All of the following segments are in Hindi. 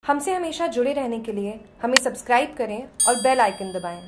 हमसे हमेशा जुड़े रहने के लिए हमें सब्सक्राइब करें और बेल आइकन दबाएं।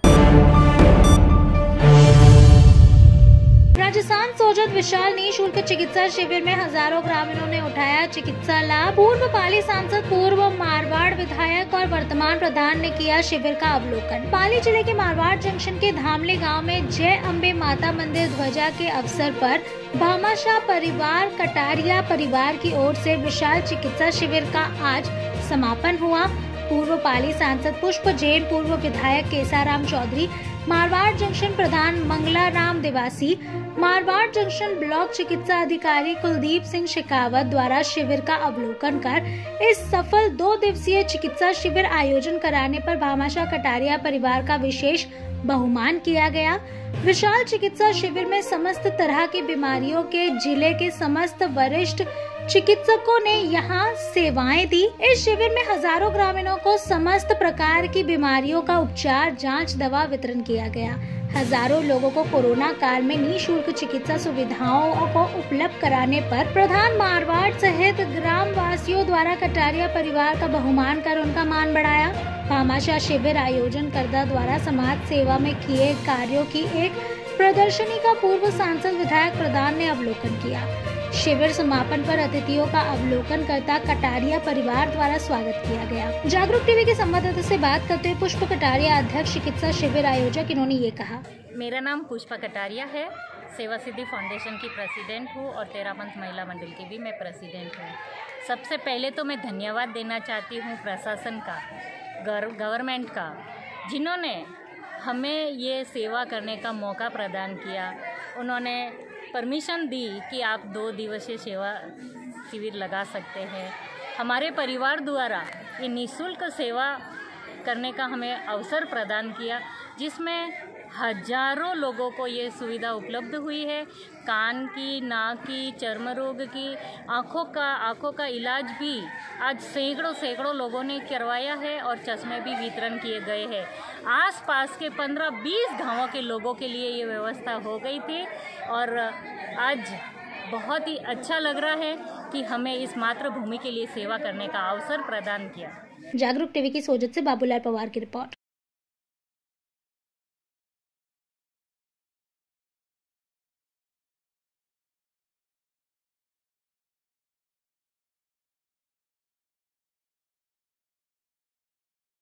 राजस्थान सोजत विशाल निःशुल्क चिकित्सा शिविर में हजारों ग्रामीणों ने उठाया चिकित्सा लाभ। पूर्व पाली सांसद, पूर्व मारवाड़ विधायक और वर्तमान प्रधान ने किया शिविर का अवलोकन। पाली जिले के मारवाड़ जंक्शन के धामले गांव में जय अम्बे माता मंदिर ध्वजा के अवसर पर भामाशाह परिवार कटारिया परिवार की ओर से विशाल चिकित्सा शिविर का आज समापन हुआ। पूर्व पाली सांसद पुष्प जैन, पूर्व विधायक केसाराम चौधरी, मारवाड़ जंक्शन प्रधान मंगला राम देवासी, मारवाड़ जंक्शन ब्लॉक चिकित्सा अधिकारी कुलदीप सिंह शेखावत द्वारा शिविर का अवलोकन कर इस सफल 2 दिवसीय चिकित्सा शिविर आयोजन कराने पर भामाशाह कटारिया परिवार का विशेष बहुमान किया गया। विशाल चिकित्सा शिविर में समस्त तरह की बीमारियों के जिले के समस्त वरिष्ठ चिकित्सकों ने यहां सेवाएं दी। इस शिविर में हजारों ग्रामीणों को समस्त प्रकार की बीमारियों का उपचार, जांच, दवा वितरण किया गया। हजारों लोगों को कोरोना काल में निःशुल्क चिकित्सा सुविधाओं को उपलब्ध कराने पर प्रधान मारवाड़ सहित ग्राम वासियों द्वारा कटारिया परिवार का बहुमान कर उनका मान बढ़ाया। भामाशाह शिविर आयोजन कर्ता द्वारा समाज सेवा में किए कार्यों की एक प्रदर्शनी का पूर्व सांसद विधायक प्रधान ने अवलोकन किया। शिविर समापन पर अतिथियों का अवलोकन करता कटारिया परिवार द्वारा स्वागत किया गया। जागरूक टीवी के संवाददाता से बात करते हुए पुष्प कटारिया अध्यक्ष चिकित्सा शिविर आयोजक, इन्होंने ये कहा। मेरा नाम पुष्प कटारिया है, सेवा सिद्धि फाउंडेशन की प्रेसिडेंट हूँ और तेरापंथ महिला मंडल की भी मैं प्रेसिडेंट हूँ। सबसे पहले तो मैं धन्यवाद देना चाहती हूँ प्रशासन का, गवर्नमेंट का, जिन्होंने हमें ये सेवा करने का मौका प्रदान किया। उन्होंने परमिशन दी कि आप 2 दिवसीय सेवा शिविर लगा सकते हैं। हमारे परिवार द्वारा ये निःशुल्क सेवा करने का हमें अवसर प्रदान किया, जिसमें हजारों लोगों को ये सुविधा उपलब्ध हुई है। कान की, नाक की, चर्म रोग की, आँखों का इलाज भी आज सैकड़ों लोगों ने करवाया है और चश्मे भी वितरण किए गए हैं। आसपास के 15-20 गांवों के लोगों के लिए ये व्यवस्था हो गई थी और आज बहुत ही अच्छा लग रहा है कि हमें इस मातृभूमि के लिए सेवा करने का अवसर प्रदान किया। जागरूक टीवी की सोजत से बाबूलाल पवार की रिपोर्ट।